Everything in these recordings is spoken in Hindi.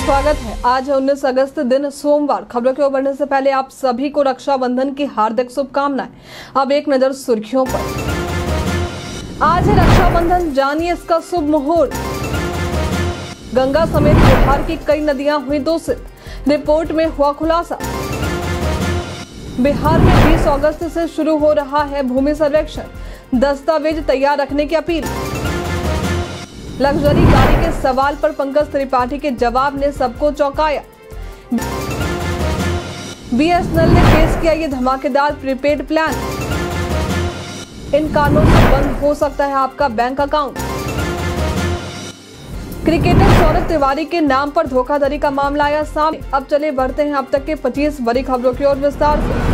स्वागत है। आज है 19 अगस्त दिन सोमवार। खबरों की ओर बढ़ने से पहले आप सभी को रक्षाबंधन की हार्दिक शुभकामनाएं। अब एक नजर सुर्खियों पर। आज है रक्षाबंधन, जानिए इसका शुभ मुहूर्त। गंगा समेत बिहार की कई नदियां हुई दूषित, रिपोर्ट में हुआ खुलासा। बिहार में 20 अगस्त से शुरू हो रहा है भूमि सर्वेक्षण, दस्तावेज तैयार रखने की अपील। लग्जरी गाड़ी के सवाल पर पंकज त्रिपाठी के जवाब ने सबको चौंकाया। बीएसएनएल ने पेश किया ये धमाकेदार प्रीपेड प्लान। इन कारणों से बंद हो सकता है आपका bank account. Cricketer Saurabh Tiwari के नाम पर धोखाधड़ी का मामला आया सामने। अब चले बढ़ते हैं अब तक के 25 बड़ी खबरों की ओर विस्तार से।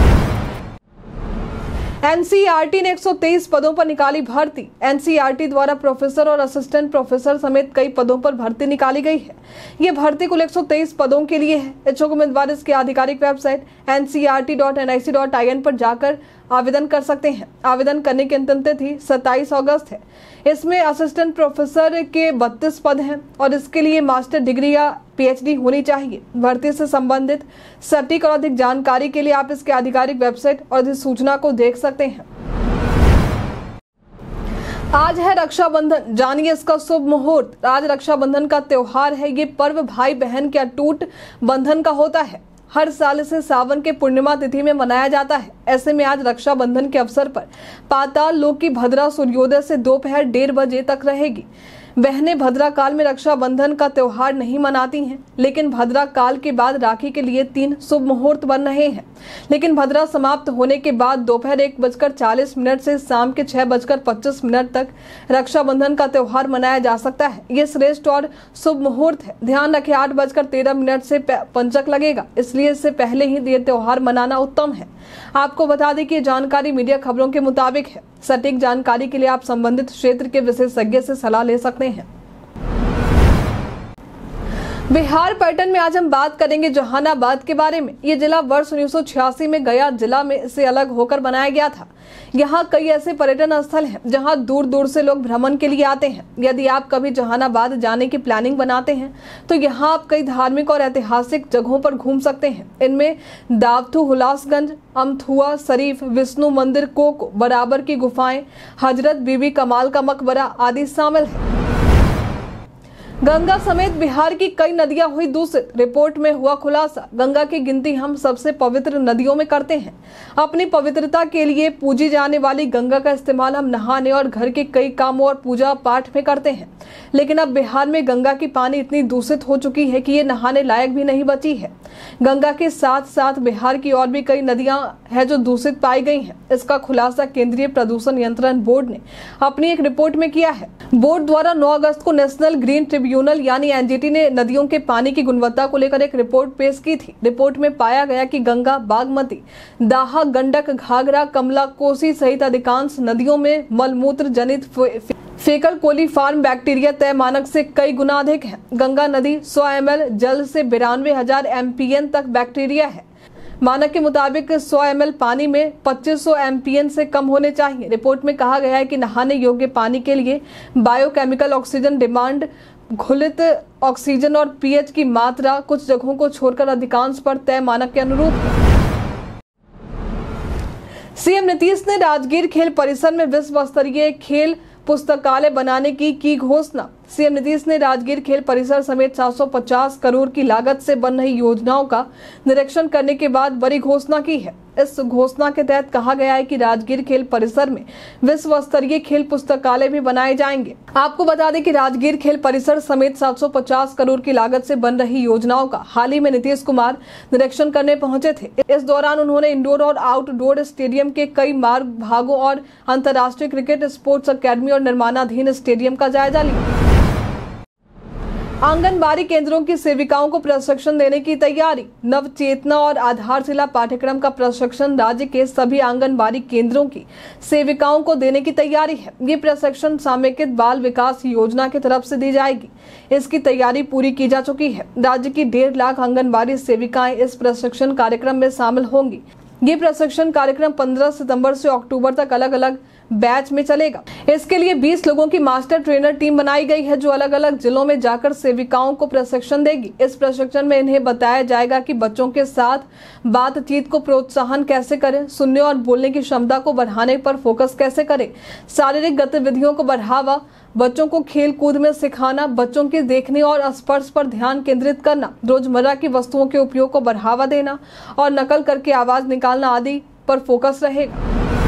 एनसीईआरटी ने 123 पदों पर निकाली भर्ती। एनसीईआरटी द्वारा प्रोफेसर और असिस्टेंट प्रोफेसर समेत कई पदों पर भर्ती निकाली गई है। ये भर्ती कुल 123 पदों के लिए है। इच्छुक उम्मीदवार इसकी आधिकारिक वेबसाइट ncert.nic.in पर जाकर आवेदन कर सकते हैं। आवेदन करने की अंतिम तिथि 27 अगस्त है। इसमें असिस्टेंट प्रोफेसर के 32 पद हैं और इसके लिए मास्टर डिग्री या पीएचडी होनी चाहिए। भर्ती से संबंधित सटीक और अधिक जानकारी के लिए आप इसके आधिकारिक वेबसाइट और अधिसूचना को देख सकते हैं। आज है रक्षाबंधन, जानिए इसका शुभ मुहूर्त। आज रक्षाबंधन का त्योहार है। ये पर्व भाई बहन के अटूट बंधन का होता है। हर साल इसे सावन के पूर्णिमा तिथि में मनाया जाता है। ऐसे में आज रक्षाबंधन के अवसर पर पाताल लोक की भद्रा सूर्योदय से दोपहर 1:30 बजे तक रहेगी। बहनें भद्रा काल में रक्षाबंधन का त्योहार नहीं मनाती हैं, लेकिन भद्रा काल के बाद राखी के लिए 3 शुभ मुहूर्त बन रहे हैं। लेकिन भद्रा समाप्त होने के बाद दोपहर 1:40 से शाम के 6:25 तक रक्षाबंधन का त्योहार मनाया जा सकता है। ये श्रेष्ठ और शुभ मुहूर्त है। ध्यान रखें 8:13 से पंचक लगेगा, इसलिए इससे पहले ही ये त्योहार मनाना उत्तम है। आपको बता दें कि ये जानकारी मीडिया खबरों के मुताबिक है। सटीक जानकारी के लिए आप संबंधित क्षेत्र के विशेषज्ञ से सलाह ले सकते हैं। बिहार पर्यटन में आज हम बात करेंगे जहानाबाद के बारे में। ये जिला वर्ष 1986 में गया जिला में से अलग होकर बनाया गया था। यहाँ कई ऐसे पर्यटन स्थल हैं जहाँ दूर दूर से लोग भ्रमण के लिए आते हैं। यदि आप कभी जहानाबाद जाने की प्लानिंग बनाते हैं तो यहाँ आप कई धार्मिक और ऐतिहासिक जगहों पर घूम सकते हैं। इनमें दावथू हुलासगंज, अमथुआ शरीफ, विष्णु मंदिर, कोको, बराबर की गुफाएं, हजरत बीबी कमाल का मकबरा आदि शामिल है। गंगा समेत बिहार की कई नदियां हुई दूषित, रिपोर्ट में हुआ खुलासा। गंगा की गिनती हम सबसे पवित्र नदियों में करते हैं। अपनी पवित्रता के लिए पूजी जाने वाली गंगा का इस्तेमाल हम नहाने और घर के कई कामों और पूजा पाठ में करते हैं। लेकिन अब बिहार में गंगा की पानी इतनी दूषित हो चुकी है कि ये नहाने लायक भी नहीं बची है। गंगा के साथ साथ बिहार की और भी कई नदियां हैं जो दूषित पाई गई हैं। इसका खुलासा केंद्रीय प्रदूषण नियंत्रण बोर्ड ने अपनी एक रिपोर्ट में किया है। बोर्ड द्वारा 9 अगस्त को नेशनल ग्रीन ट्रिब्यूनल यानी एनजीटी ने नदियों के पानी की गुणवत्ता को लेकर एक रिपोर्ट पेश की थी। रिपोर्ट में पाया गया कि गंगा, बागमती, दाहा, गंडक, घाघरा, कमला, कोसी सहित अधिकांश नदियों में मलमूत्र जनित फेकल कोलीफॉर्म बैक्टीरिया तय मानक से कई गुना अधिक है। गंगा नदी 100 ml जल से 92,000 MPN तक बैक्टीरिया है। मानक के मुताबिक 100 ml पानी में 2500 MPN से कम होने चाहिए। रिपोर्ट में कहा गया है कि नहाने योग्य पानी के लिए बायोकेमिकल ऑक्सीजन डिमांड, घुलित ऑक्सीजन और पीएच की मात्रा कुछ जगहों को छोड़कर अधिकांश पर तय मानक के अनुरूप है। सीएम नीतीश ने राजगीर खेल परिसर में विश्व स्तरीय खेल पुस्तकालय बनाने की घोषणा। सीएम नीतीश ने राजगीर खेल परिसर समेत 750 करोड़ की लागत से बन रही योजनाओं का निरीक्षण करने के बाद बड़ी घोषणा की है। इस घोषणा के तहत कहा गया है कि राजगीर खेल परिसर में विश्व स्तरीय खेल पुस्तकालय भी बनाए जाएंगे। आपको बता दें कि राजगीर खेल परिसर समेत 750 करोड़ की लागत से बन रही योजनाओं का हाल ही में नीतीश कुमार निरीक्षण करने पहुंचे थे। इस दौरान उन्होंने इंडोर और आउटडोर स्टेडियम के कई मार्ग भागों और अंतर्राष्ट्रीय क्रिकेट स्पोर्ट्स अकेडमी और निर्माणाधीन स्टेडियम का जायजा लिया। आंगनबाड़ी केंद्रों की सेविकाओं को प्रशिक्षण देने की तैयारी। नवचेतना और आधारशिला पाठ्यक्रम का प्रशिक्षण राज्य के सभी आंगनबाड़ी केंद्रों की सेविकाओं को देने की तैयारी है। ये प्रशिक्षण समेकित बाल विकास योजना की तरफ से दी जाएगी। इसकी तैयारी पूरी की जा चुकी है। राज्य की 1.5 लाख आंगनबाड़ी सेविकाएं इस प्रशिक्षण कार्यक्रम में शामिल होंगी। ये प्रशिक्षण कार्यक्रम 15 सितंबर से अक्टूबर तक अलग अलग बैच में चलेगा। इसके लिए 20 लोगों की मास्टर ट्रेनर टीम बनाई गई है जो अलग अलग जिलों में जाकर सेविकाओं को प्रशिक्षण देगी। इस प्रशिक्षण में इन्हें बताया जाएगा कि बच्चों के साथ बातचीत को प्रोत्साहन कैसे करें, सुनने और बोलने की क्षमता को बढ़ाने पर फोकस कैसे करें, शारीरिक गतिविधियों को बढ़ावा, बच्चों को खेल कूद में सिखाना, बच्चों के देखने और स्पर्श पर ध्यान केंद्रित करना, रोजमर्रा की वस्तुओं के उपयोग को बढ़ावा देना और नकल करके आवाज निकालना आदि पर फोकस रहेगा।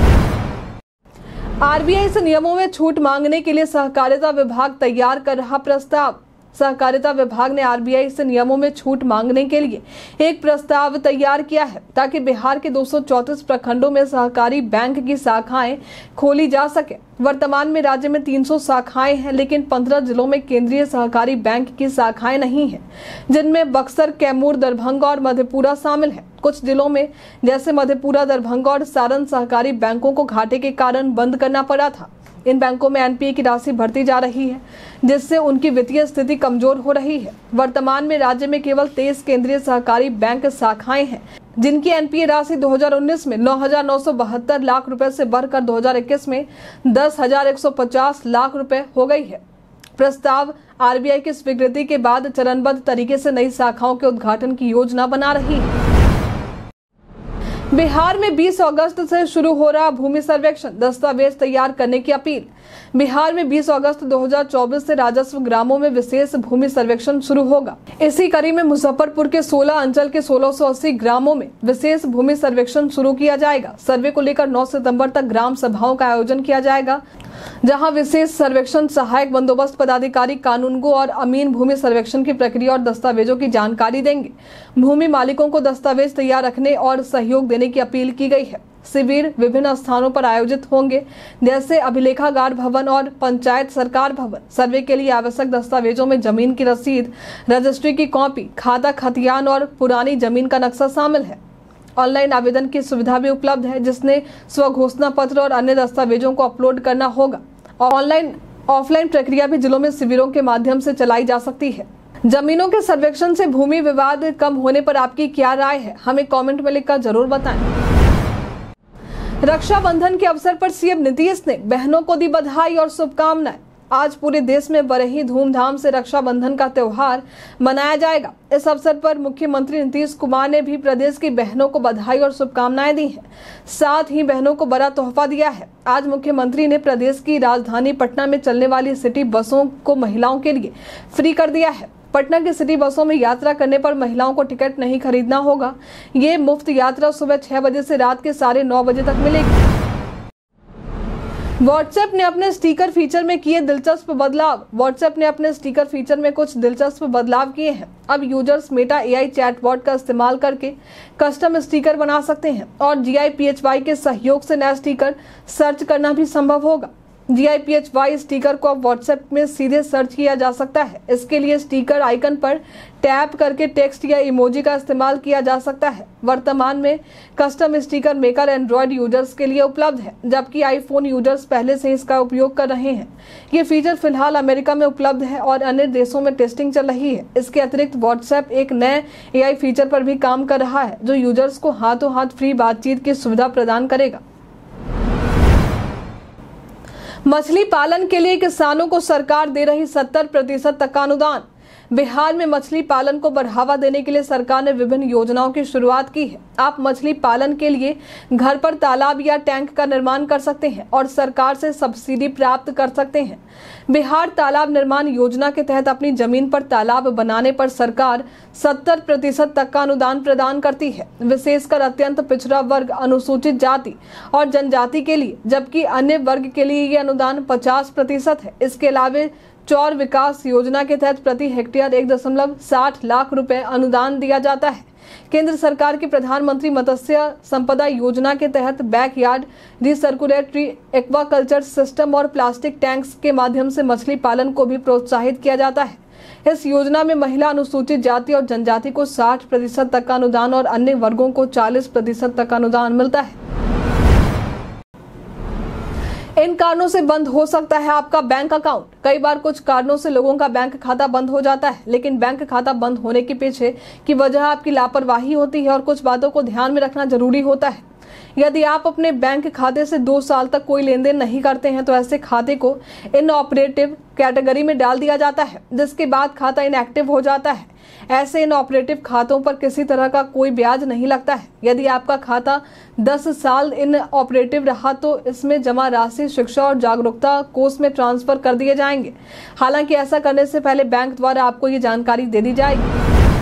आरबीआई से नियमों में छूट मांगने के लिए सहकारिता विभाग तैयार कर रहा प्रस्ताव। सहकारिता विभाग ने आरबीआई से नियमों में छूट मांगने के लिए एक प्रस्ताव तैयार किया है ताकि बिहार के 234 प्रखंडों में सहकारी बैंक की शाखाएं खोली जा सके। वर्तमान में राज्य में 300 शाखाएं हैं, लेकिन 15 जिलों में केंद्रीय सहकारी बैंक की शाखाएं नहीं हैं, जिनमें बक्सर, कैमूर, दरभंगा और मधेपुरा शामिल है। कुछ जिलों में जैसे मधेपुरा, दरभंगा और सारण सहकारी बैंकों को घाटे के कारण बंद करना पड़ा था। इन बैंकों में एनपीए की राशि भरती जा रही है, जिससे उनकी वित्तीय स्थिति कमजोर हो रही है। वर्तमान में राज्य में केवल 23 केंद्रीय सहकारी बैंक शाखाएं हैं, जिनकी एनपीए राशि 2019 में 9,972 लाख रुपए से बढ़कर 2021 में 10,150 लाख रुपए हो गई है। प्रस्ताव आरबीआई की स्वीकृति के बाद चरणबद्ध तरीके से नई शाखाओं के उद्घाटन की योजना बना रही है। बिहार में 20 अगस्त से शुरू हो रहा भूमि सर्वेक्षण, दस्तावेज तैयार करने की अपील। बिहार में 20 अगस्त 2024 से राजस्व ग्रामों में विशेष भूमि सर्वेक्षण शुरू होगा। इसी कड़ी में मुजफ्फरपुर के 16 अंचल के 1680 ग्रामों में विशेष भूमि सर्वेक्षण शुरू किया जाएगा। सर्वे को लेकर 9 सितंबर तक ग्राम सभाओं का आयोजन किया जाएगा, जहां विशेष सर्वेक्षण सहायक बंदोबस्त पदाधिकारी कानूनगो और अमीन भूमि सर्वेक्षण की प्रक्रिया और दस्तावेजों की जानकारी देंगे। भूमि मालिकों को दस्तावेज तैयार रखने और सहयोग देने की अपील की गई है। शिविर विभिन्न स्थानों पर आयोजित होंगे, जैसे अभिलेखागार भवन और पंचायत सरकार भवन। सर्वे के लिए आवश्यक दस्तावेजों में जमीन की रसीद, रजिस्ट्री की कॉपी, खाता खतियान और पुरानी जमीन का नक्शा शामिल है। ऑनलाइन आवेदन की सुविधा भी उपलब्ध है, जिसमें स्वघोषणा पत्र और अन्य दस्तावेजों को अपलोड करना होगा। ऑनलाइन ऑफलाइन प्रक्रिया भी जिलों में शिविरों के माध्यम से चलाई जा सकती है। जमीनों के सर्वेक्षण से भूमि विवाद कम होने पर आपकी क्या राय है, हमें कमेंट में लिखकर जरूर बताएं। रक्षाबंधन के अवसर पर सीएम नीतीश ने बहनों को दी बधाई और शुभकामनाएं। आज पूरे देश में बड़े ही धूमधाम से रक्षाबंधन का त्योहार मनाया जाएगा। इस अवसर पर मुख्यमंत्री नीतीश कुमार ने भी प्रदेश की बहनों को बधाई और शुभकामनाएं दी हैं। साथ ही बहनों को बड़ा तोहफा दिया है। आज मुख्यमंत्री ने प्रदेश की राजधानी पटना में चलने वाली सिटी बसों को महिलाओं के लिए फ्री कर दिया है। पटना की सिटी बसों में यात्रा करने पर महिलाओं को टिकट नहीं खरीदना होगा। ये मुफ्त यात्रा सुबह 6 बजे से रात के 9:30 बजे तक मिलेगी। व्हाट्सएप ने अपने स्टिकर फीचर में किए दिलचस्प बदलाव। व्हाट्सएप ने अपने स्टिकर फीचर में कुछ दिलचस्प बदलाव किए हैं। अब यूजर्स मेटा एआई चैटबॉट का इस्तेमाल करके कस्टम स्टिकर बना सकते हैं और GIPHY के सहयोग से नया स्टिकर सर्च करना भी संभव होगा। GIPHY स्टिकर को अब व्हाट्सएप में सीधे सर्च किया जा सकता है। इसके लिए स्टिकर आइकन पर टैप करके टेक्स्ट या इमोजी का इस्तेमाल किया जा सकता है। वर्तमान में custom sticker maker Android users के लिए उपलब्ध है, जबकि आईफोन यूजर्स पहले से इसका उपयोग कर रहे हैं। ये फीचर फिलहाल अमेरिका में उपलब्ध है और अन्य देशों में टेस्टिंग चल रही है। इसके अतिरिक्त व्हाट्सएप एक नए AI फीचर पर भी काम कर रहा है, जो यूजर्स को हाथों हाथ फ्री बातचीत की सुविधा प्रदान करेगा। मछली पालन के लिए किसानों को सरकार दे रही 70% तक का अनुदान। बिहार में मछली पालन को बढ़ावा देने के लिए सरकार ने विभिन्न योजनाओं की शुरुआत की है। आप मछली पालन के लिए घर पर तालाब या टैंक का निर्माण कर सकते हैं और सरकार से सब्सिडी प्राप्त कर सकते हैं। बिहार तालाब निर्माण योजना के तहत अपनी जमीन पर तालाब बनाने पर सरकार 70% तक का अनुदान प्रदान करती है, विशेषकर अत्यंत पिछड़ा वर्ग, अनुसूचित जाति और जनजाति के लिए, जबकि अन्य वर्ग के लिए ये अनुदान 50% है। इसके अलावा चौर विकास योजना के तहत प्रति हेक्टेयर 1.60 लाख रुपए अनुदान दिया जाता है। केंद्र सरकार की प्रधानमंत्री मत्स्य संपदा योजना के तहत बैकयार्ड रिसर्कुलेटरी एक्वाकल्चर सिस्टम और प्लास्टिक टैंक्स के माध्यम से मछली पालन को भी प्रोत्साहित किया जाता है। इस योजना में महिला, अनुसूचित जाति और जनजाति को 60% तक का अनुदान और अन्य वर्गों को 40% तक का अनुदान मिलता है। इन कारणों से बंद हो सकता है आपका बैंक अकाउंट। कई बार कुछ कारणों से लोगों का बैंक खाता बंद हो जाता है, लेकिन बैंक खाता बंद होने के पीछे की वजह आपकी लापरवाही होती है और कुछ बातों को ध्यान में रखना जरूरी होता है। यदि आप अपने बैंक खाते से 2 साल तक कोई लेन देन नहीं करते हैं तो ऐसे खाते को इनऑपरेटिव कैटेगरी में डाल दिया जाता है, जिसके बाद खाता इनएक्टिव हो जाता है। ऐसे इनऑपरेटिव खातों पर किसी तरह का कोई ब्याज नहीं लगता है। यदि आपका खाता 10 साल इनऑपरेटिव रहा तो इसमें जमा राशि शिक्षा और जागरूकता कोष में ट्रांसफर कर दिए जाएंगे। हालांकि ऐसा करने से पहले बैंक द्वारा आपको ये जानकारी दे दी जाएगी।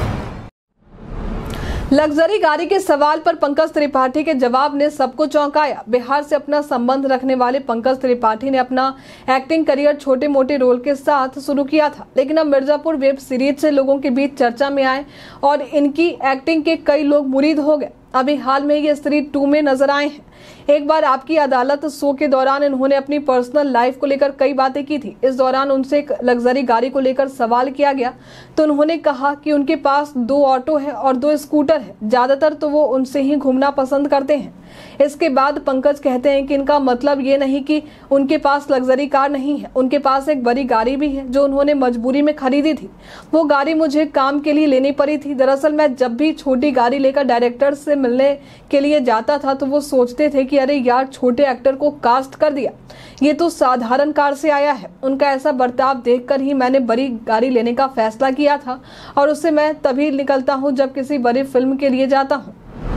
लग्जरी गाड़ी के सवाल पर पंकज त्रिपाठी के जवाब ने सबको चौंकाया। बिहार से अपना संबंध रखने वाले पंकज त्रिपाठी ने अपना एक्टिंग करियर छोटे मोटे रोल के साथ शुरू किया था, लेकिन अब मिर्जापुर वेब सीरीज से लोगों के बीच चर्चा में आए और इनकी एक्टिंग के कई लोग मुरीद हो गए। अभी हाल में ये स्त्री 2 में नजर आए हैं। एक बार आपकी अदालत शो के दौरान इन्होंने अपनी पर्सनल लाइफ को लेकर कई बातें की थी। इस दौरान उनसे एक लग्जरी गाड़ी को लेकर सवाल किया गया तो उन्होंने कहा कि उनके पास 2 ऑटो है और 2 स्कूटर है, ज्यादातर तो वो उनसे ही घूमना पसंद करते हैं। इसके बाद पंकज कहते हैं कि इनका मतलब ये नहीं कि उनके पास लग्जरी कार नहीं है, उनके पास एक बड़ी गाड़ी भी है जो उन्होंने मजबूरी में खरीदी थी। वो गाड़ी मुझे काम के लिए लेनी पड़ी थी। दरअसल मैं जब भी छोटी गाड़ी लेकर डायरेक्टर से मिलने के लिए जाता था तो वो सोचते थे कि अरे यार, छोटे एक्टर को कास्ट कर दिया, ये तो साधारण कार से आया है। उनका ऐसा बर्ताव देखकर ही मैंने बड़ी गाड़ी लेने का फैसला किया था और उससे मैं तभी निकलता हूँ जब किसी बड़ी फिल्म के लिए जाता हूँ।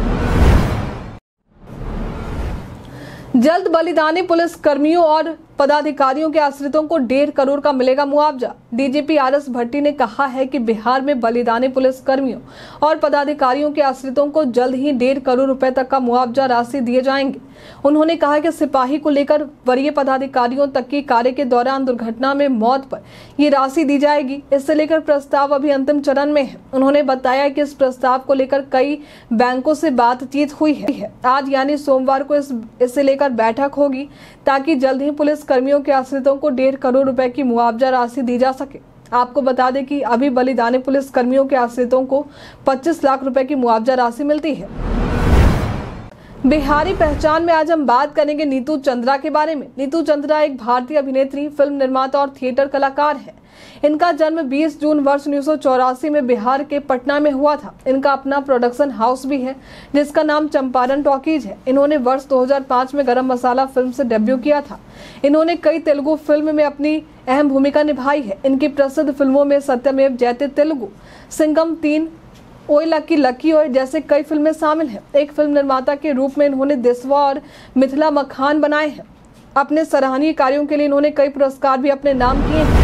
जल्द बलिदानी पुलिस कर्मियों और पदाधिकारियों के आश्रितों को 1.5 करोड़ का मिलेगा मुआवजा। DGP RS. भट्टी ने कहा है कि बिहार में बलिदानी पुलिस कर्मियों और पदाधिकारियों के आश्रितों को जल्द ही 1.5 करोड़ रुपए तक का मुआवजा राशि दिए जाएंगे। उन्होंने कहा कि सिपाही को लेकर वरीय पदाधिकारियों तक की कार्य के दौरान दुर्घटना में मौत पर ये राशि दी जाएगी। इससे लेकर प्रस्ताव अभी अंतिम चरण में है। उन्होंने बताया कि इस प्रस्ताव को लेकर कई बैंकों से बातचीत हुई है। आज यानी सोमवार को इससे लेकर बैठक होगी ताकि जल्द ही पुलिस कर्मियों के आश्रितों को 1.5 करोड़ रुपए की मुआवजा राशि दी जा सके। आपको बता दें कि अभी बलिदानी पुलिस कर्मियों के आश्रितों को 25 लाख रुपए की मुआवजा राशि मिलती है। बिहारी पहचान में आज हम बात करेंगे नीतू चंद्रा के बारे में। नीतू चंद्रा एक भारतीय अभिनेत्री, फिल्म निर्माता और थिएटर कलाकार है। इनका जन्म 20 जून वर्ष 1984 में बिहार के पटना में हुआ था। इनका अपना प्रोडक्शन हाउस भी है जिसका नाम चंपारण टॉकीज है। इन्होंने वर्ष 2005 में गरम मसाला फिल्म से डेब्यू किया था। इन्होंने कई तेलुगु फिल्म में अपनी अहम भूमिका निभाई है। इनकी प्रसिद्ध फिल्मों में सत्यमेव जयते तेलुगु, सिंघम 3, ओए लकी लकी ओए जैसे कई फिल्में शामिल हैं। एक फिल्म निर्माता के रूप में इन्होंने देसवा और मिथिला मखान बनाए हैं। अपने सराहनीय कार्यों के लिए इन्होंने कई पुरस्कार भी अपने नाम किए हैं।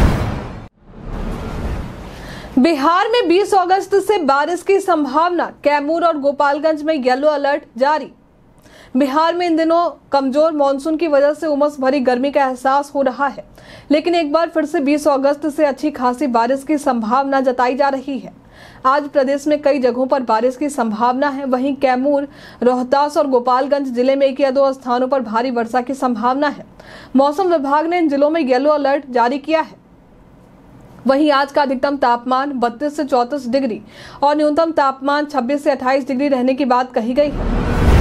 बिहार में 20 अगस्त से बारिश की संभावना, कैमूर और गोपालगंज में येलो अलर्ट जारी। बिहार में इन दिनों कमजोर मानसून की वजह से उमस भरी गर्मी का एहसास हो रहा है, लेकिन एक बार फिर से 20 अगस्त से अच्छी खासी बारिश की संभावना जताई जा रही है। आज प्रदेश में कई जगहों पर बारिश की संभावना है। वहीं कैमूर, रोहतास और गोपालगंज जिले में 1 या 2 स्थानों पर भारी वर्षा की संभावना है। मौसम विभाग ने इन जिलों में येलो अलर्ट जारी किया है। वहीं आज का अधिकतम तापमान 32 से 34 डिग्री और न्यूनतम तापमान 26 से 28 डिग्री रहने की बात कही गई है।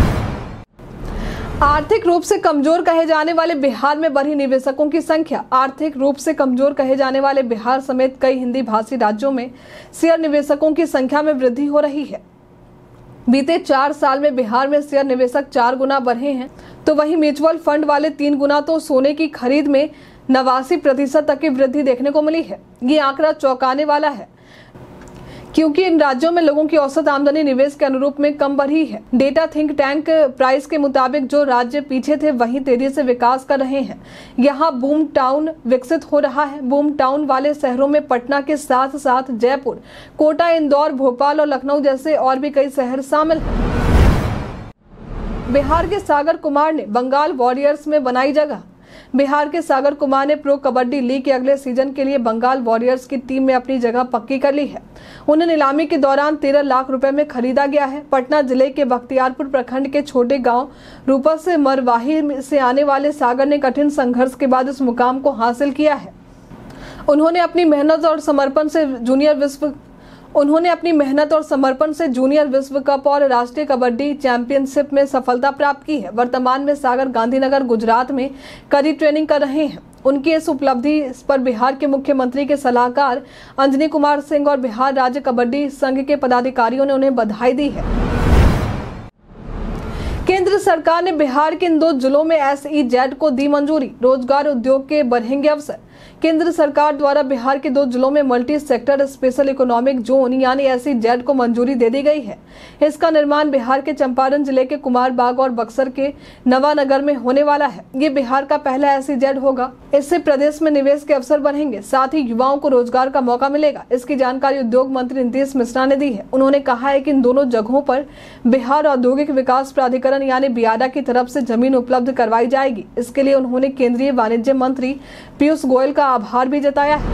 आर्थिक रूप से कमजोर कहे जाने वाले बिहार में बढ़ी निवेशकों की संख्या। आर्थिक रूप से कमजोर कहे जाने वाले बिहार समेत कई हिंदी भाषी राज्यों में शेयर निवेशकों की संख्या में वृद्धि हो रही है। बीते 4 साल में बिहार में शेयर निवेशक 4 गुना बढ़े हैं, तो वहीं म्यूचुअल फंड वाले 3 गुना। तो सोने की खरीद में 89% तक की वृद्धि देखने को मिली है। ये आंकड़ा चौंकाने वाला है क्योंकि इन राज्यों में लोगों की औसत आमदनी निवेश के अनुरूप में कम बढ़ी है। डेटा थिंक टैंक प्राइस के मुताबिक जो राज्य पीछे थे वहीं तेजी से विकास कर रहे हैं। यहाँ बूम टाउन विकसित हो रहा है। बूम टाउन वाले शहरों में पटना के साथ साथ जयपुर, कोटा, इंदौर, भोपाल और लखनऊ जैसे और भी कई शहर शामिल हैं। बिहार के सागर कुमार ने बंगाल वॉरियर्स में बनाई जगह। बिहार के सागर कुमार ने प्रो कबड्डी लीग के अगले सीजन के लिए बंगाल वॉरियर्स की टीम में अपनी जगह पक्की कर ली है। उन्हें नीलामी के दौरान 13 लाख रुपए में खरीदा गया है। पटना जिले के बख्तियारपुर प्रखंड के छोटे गांव रूपा से मरवाही से आने वाले सागर ने कठिन संघर्ष के बाद इस मुकाम को हासिल किया है। उन्होंने अपनी मेहनत और समर्पण से जूनियर विश्व कप और राष्ट्रीय कबड्डी चैंपियनशिप में सफलता प्राप्त की है। वर्तमान में सागर गांधीनगर गुजरात में कड़ी ट्रेनिंग कर रहे हैं। उनकी इस उपलब्धि पर बिहार के मुख्यमंत्री के सलाहकार अंजनी कुमार सिंह और बिहार राज्य कबड्डी संघ के पदाधिकारियों ने उन्हें बधाई दी है। केंद्र सरकार ने बिहार के इन 2 जिलों में SEZ को दी मंजूरी, रोजगार उद्योग के बढ़ेंगे अवसर। केंद्र सरकार द्वारा बिहार के 2 जिलों में multi sector special economic zone यानी SEZ को मंजूरी दे दी गई है। इसका निर्माण बिहार के चंपारण जिले के कुमारबाग और बक्सर के नवानगर में होने वाला है। ये बिहार का पहला SEZ होगा। इससे प्रदेश में निवेश के अवसर बढ़ेंगे, साथ ही युवाओं को रोजगार का मौका मिलेगा। इसकी जानकारी उद्योग मंत्री नीतीश मिश्रा ने दी है। उन्होंने कहा है कि इन दोनों जगहों पर बिहार औद्योगिक विकास प्राधिकरण यानी बियाडा की तरफ से जमीन उपलब्ध करवाई जाएगी। इसके लिए उन्होंने केंद्रीय वाणिज्य मंत्री पीयूष गोयल का आभार भी जताया है।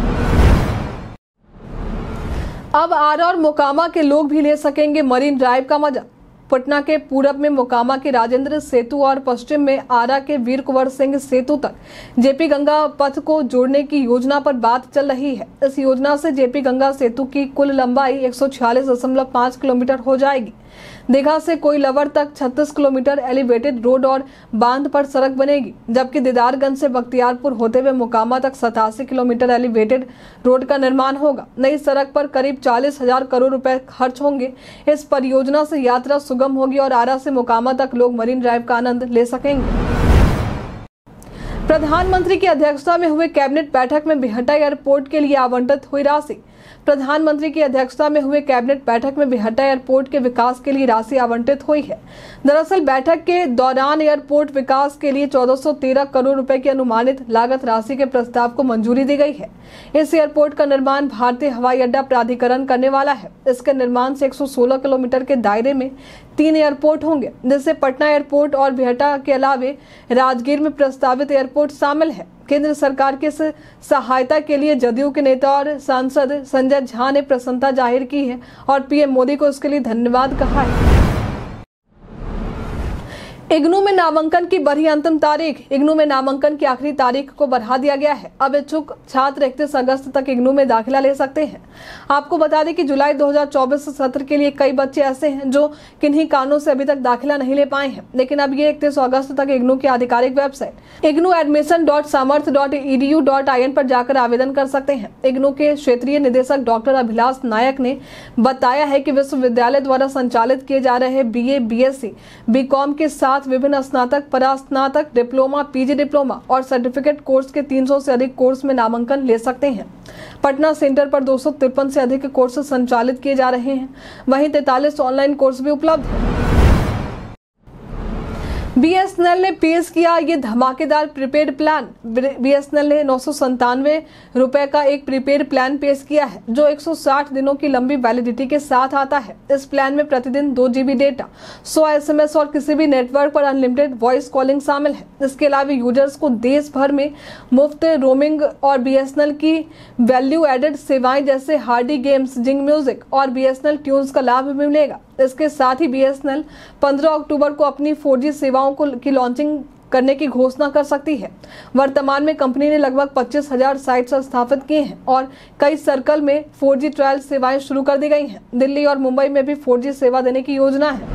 अब आरा और मोकामा के लोग भी ले सकेंगे मरीन ड्राइव का मजा। पटना के पूरब में मोकामा के राजेंद्र सेतु और पश्चिम में आरा के वीर कुंवर सिंह सेतु तक जेपी गंगा पथ को जोड़ने की योजना पर बात चल रही है। इस योजना से जेपी गंगा सेतु की कुल लंबाई 146.5 किलोमीटर हो जाएगी। दीघा से कोइलवर तक 36 किलोमीटर एलिवेटेड रोड और बांध पर सड़क बनेगी, जबकि दीदारगंज से बख्तियारपुर होते हुए मोकामा तक 87 किलोमीटर एलिवेटेड रोड का निर्माण होगा। नई सड़क पर करीब 40,000 करोड़ रुपए खर्च होंगे। इस परियोजना से यात्रा सुगम होगी और आरा से मोकामा तक लोग मरीन ड्राइव का आनंद ले सकेंगे। प्रधानमंत्री की अध्यक्षता में हुए कैबिनेट बैठक में बिहटा एयरपोर्ट के लिए आवंटित हुई राशि। प्रधानमंत्री की अध्यक्षता में हुए कैबिनेट बैठक में बिहटा एयरपोर्ट के विकास के लिए राशि आवंटित हुई है। दरअसल बैठक के दौरान एयरपोर्ट विकास के लिए 1413 करोड़ रुपए की अनुमानित लागत राशि के प्रस्ताव को मंजूरी दी गई है। इस एयरपोर्ट का निर्माण भारतीय हवाई अड्डा प्राधिकरण करने वाला है। इसके निर्माण से 116 किलोमीटर के दायरे में 3 एयरपोर्ट होंगे, जिससे पटना एयरपोर्ट और बिहटा के अलावे राजगीर में प्रस्तावित एयरपोर्ट शामिल है। केंद्र सरकार की इस सहायता के लिए जदयू के नेता और सांसद संजय झा ने प्रसन्नता जाहिर की है और पीएम मोदी को इसके लिए धन्यवाद कहा है। इग्नू में नामांकन की बढ़ी अंतिम तारीख। इग्नू में नामांकन की आखिरी तारीख को बढ़ा दिया गया है। अब इच्छुक छात्र 31 अगस्त तक इग्नू में दाखिला ले सकते हैं। आपको बता दें कि जुलाई 2024 सत्र के लिए कई बच्चे ऐसे हैं जो किन्हीं कारणों से अभी तक दाखिला नहीं ले पाए हैं, लेकिन अब ये 31 अगस्त तक इग्नू की आधिकारिक वेबसाइट ignuadmission.samarth.edu.in पर जाकर आवेदन कर सकते हैं। इग्नू के क्षेत्रीय निदेशक डॉक्टर अभिलाष नायक ने बताया है कि विश्वविद्यालय द्वारा संचालित किए जा रहे BA, BSc, BCom के साथ विभिन्न स्नातक, परास्नातक, डिप्लोमा, PG डिप्लोमा और सर्टिफिकेट कोर्स के 300 से अधिक कोर्स में नामांकन ले सकते हैं। पटना सेंटर पर 253 से अधिक कोर्स संचालित किए जा रहे हैं। वहीं 43 ऑनलाइन कोर्स भी उपलब्ध हैं। BSNL ने पेश किया ये धमाकेदार प्रीपेड प्लान। BSNL ने 997 रुपए का एक प्रीपेड प्लान पेश किया है, जो 160 दिनों की लंबी वैलिडिटी के साथ आता है। इस प्लान में प्रतिदिन 2 GB डेटा, 100 SMS और किसी भी नेटवर्क पर अनलिमिटेड वॉइस कॉलिंग शामिल है। इसके अलावा यूजर्स को देश भर में मुफ्त रोमिंग और BSNL की वैल्यू एडेड सेवाएं जैसे हार्डी गेम्स, जिंग म्यूजिक और BSNL ट्यून्स का लाभ भी मिलेगा। इसके साथ ही BSNL 15 अक्टूबर को अपनी 4G सेवाओं की लॉन्चिंग करने की घोषणा कर सकती है। वर्तमान में कंपनी ने लगभग 25,000 साइट्स स्थापित किए हैं और कई सर्कल में 4G ट्रायल सेवाएं शुरू कर दी गई हैं। दिल्ली और मुंबई में भी 4G सेवा देने की योजना है।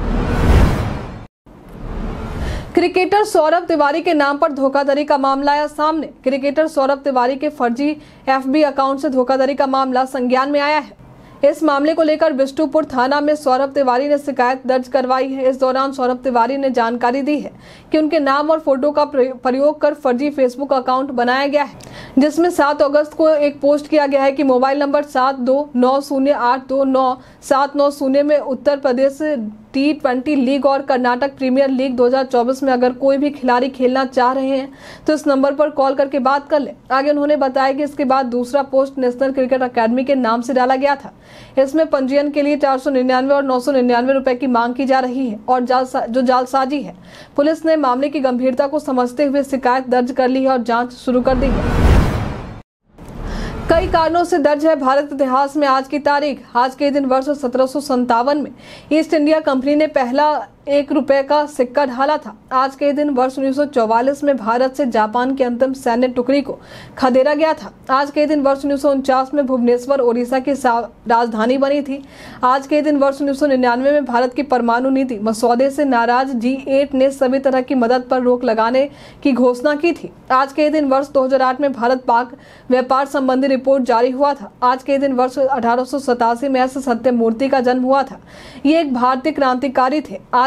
क्रिकेटर सौरभ तिवारी के नाम पर धोखाधड़ी का मामला आया सामने। क्रिकेटर सौरभ तिवारी के फर्जी FB अकाउंट से धोखाधड़ी का मामला संज्ञान में आया है। इस मामले को लेकर बिष्टुपुर थाना में सौरभ तिवारी ने शिकायत दर्ज करवाई है। इस दौरान सौरभ तिवारी ने जानकारी दी है कि उनके नाम और फोटो का प्रयोग कर फर्जी फेसबुक अकाउंट बनाया गया है, जिसमें 7 अगस्त को एक पोस्ट किया गया है कि मोबाइल नंबर 7290829790 में उत्तर प्रदेश T20 लीग और कर्नाटक प्रीमियर लीग 2024 में अगर कोई भी खिलाड़ी खेलना चाह रहे हैं तो इस नंबर पर कॉल करके बात कर लें। आगे उन्होंने बताया कि इसके बाद दूसरा पोस्ट नेशनल क्रिकेट अकेडमी के नाम से डाला गया था। इसमें पंजीयन के लिए 499 और 999 रुपए की मांग की जा रही है और जो जालसाजी है। पुलिस ने मामले की गंभीरता को समझते हुए शिकायत दर्ज कर ली है और जाँच शुरू कर दी है। कई कारणों से दर्ज है भारत इतिहास में आज की तारीख। आज के दिन वर्ष 1757 में ईस्ट इंडिया कंपनी ने पहला 1 रुपए का सिक्का ढाला था। आज के दिन वर्ष 1944 में भारत से जापान की अंतिम सैन्य टुकड़ी को खदेड़ा गया था। आज के दिन वर्ष 1949 में भुवनेश्वर ओडिशा की राजधानी बनी थी। आज के दिन वर्ष 1999 में भारत की परमाणु नीति मसौदे से नाराज G8 ने सभी तरह की मदद पर रोक लगाने की घोषणा की थी। आज के दिन वर्ष 2008 में भारत पाक व्यापार संबंधी रिपोर्ट जारी हुआ था। आज के दिन वर्ष 1887 में एस सत्यमूर्ति का जन्म हुआ था। ये एक भारतीय क्रांतिकारी थे। आज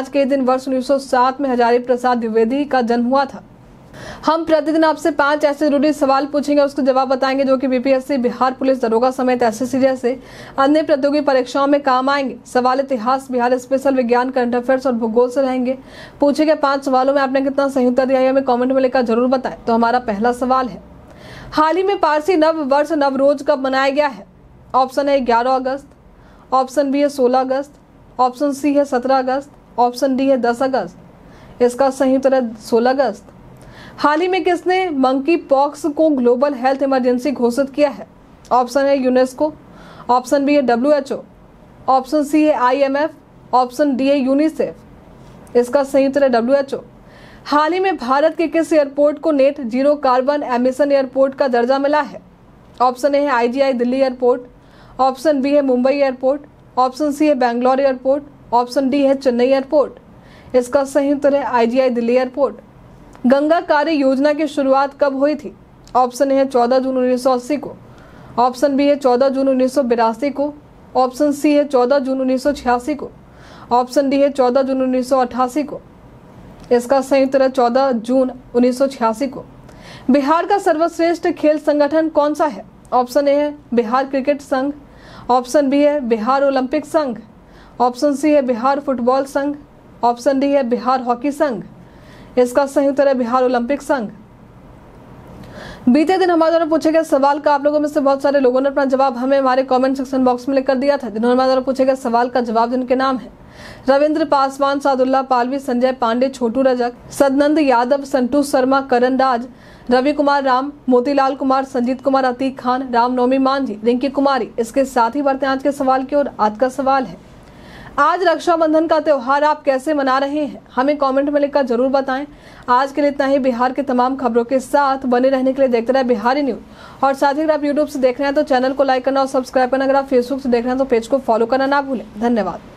आज के दिन वर्ष 1907 में हजारी प्रसाद द्विवेदी का जन्म हुआ था। हम प्रतिदिन आपसे 5 ऐसे जरूरी सवाल पूछेंगे, उसके जवाब बताएंगे जो कि बीपीएससी, बिहार पुलिस दरोगा समेत एसएससी जैसे अन्य प्रतियोगी परीक्षाओं में काम आएंगे। सवाल इतिहास, बिहार स्पेशल, विज्ञान, करंट अफेयर्स और भूगोल से रहेंगे। पूछे गए 5 सवालों में आपने कितना सही उत्तर दिया है हमें कमेंट में लिखकर जरूर बताएं। तो हमारा पहला सवाल है, हाल ही में पारसी नव वर्ष नवरोज कब मनाया गया है? ऑप्शन है 11 अगस्त, ऑप्शन बी है 16 अगस्त, ऑप्शन सी है 17 अगस्त, ऑप्शन डी है 10 अगस्त। इसका सही उत्तर है 16 अगस्त। हाल ही में किसने मंकी पॉक्स को ग्लोबल हेल्थ इमरजेंसी घोषित किया है? ऑप्शन है यूनेस्को, ऑप्शन बी है WHO, ऑप्शन सी है IMF, ऑप्शन डी है यूनिसेफ। इसका सही उत्तर है WHO। हाल ही में भारत के किस एयरपोर्ट को net zero carbon emission airport का दर्जा मिला है? ऑप्शन ए है IGI Delhi airport, option B है मुंबई एयरपोर्ट, ऑप्शन सी है बेंगलोर एयरपोर्ट, ऑप्शन डी है चेन्नई एयरपोर्ट। इसका सही उत्तर है IGI दिल्ली एयरपोर्ट। गंगा कार्य योजना की शुरुआत कब हुई थी? ऑप्शन ए है 14 जून 1980 को, ऑप्शन बी है 14 जून 1982 को, ऑप्शन सी है 14 जून 1986 को, ऑप्शन डी है 14 जून 1988 को। इसका सही उत्तर है 14 जून 1986 को। बिहार का सर्वश्रेष्ठ खेल संगठन कौन सा है? ऑप्शन ए है बिहार क्रिकेट संघ, ऑप्शन बी है बिहार ओलंपिक संघ, ऑप्शन सी है बिहार फुटबॉल संघ, ऑप्शन डी है बिहार हॉकी संघ। इसका सही उत्तर है बिहार ओलंपिक संघ। बीते दिन हमारे द्वारा पूछे गए सवाल का आप लोगों में से बहुत सारे लोगों ने अपना जवाब हमें हमारे कमेंट सेक्शन बॉक्स में लिखकर दिया था। जिन्होंने हमारे द्वारा पूछे गए सवाल का जवाब, जिनके नाम है रविंद्र पासवान, सादुल्ला पालवी, संजय पांडे, छोटू रजक, सदनंद यादव, संतू शर्मा, करण राज, रवि कुमार राम, मोतीलाल कुमार, संजीत कुमार, अतीक खान, रामनवमी मांझी, रिंकी कुमारी। इसके साथ ही बढ़ते हैं आज के सवाल की ओर। आज का सवाल है, आज रक्षाबंधन का त्यौहार आप कैसे मना रहे हैं? हमें कमेंट में लिखकर जरूर बताएं। आज के लिए इतना ही। बिहार के तमाम खबरों के साथ बने रहने के लिए देखते रहे बिहारी न्यूज। और साथ ही अगर आप यूट्यूब से देख रहे हैं तो चैनल को लाइक करना और सब्सक्राइब करना। अगर आप फेसबुक से देख रहे हैं तो पेज को फॉलो करना ना भूलें। धन्यवाद।